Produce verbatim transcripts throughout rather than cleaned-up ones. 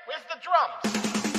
Where's the drums?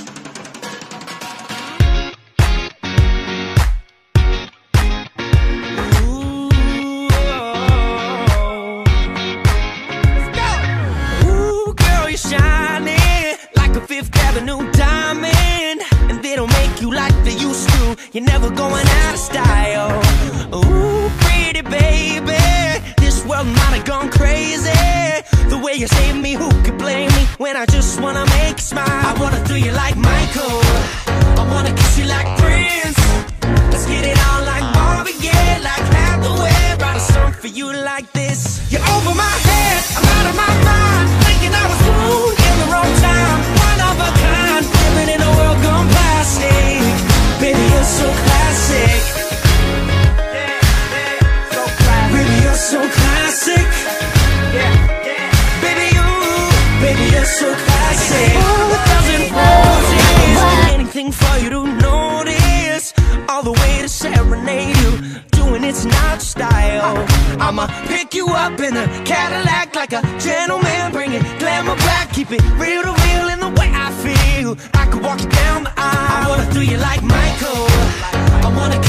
Shining like a Fifth Avenue diamond, and they don't make you like they used to. You're never going out of style. Ooh, pretty baby, this world might have gone crazy. The way you save me, who could blame me when I just wanna make you smile? I wanna do you like Michael, I wanna kiss you like Prince. Let's get it on like Marvin Gaye, like Hathaway. Write a song for you like this. You're over my head, I'm out of my mind, thinking I was born in the wrong time. One of a kind, living in a world gone plastic. Baby, you're so classic. Yeah, yeah, so classic. Baby, you're so classic. Yeah, yeah. Baby, you, baby, you're so classic. A thousand roses, anything for you to notice. All the way to serenade you, doing it's not style. I'ma pick you up in a Cadillac like a gentleman, bring it glamour back, keep it real to real in the way I feel. I could walk you down the aisle. I wanna do you like Michael, I wanna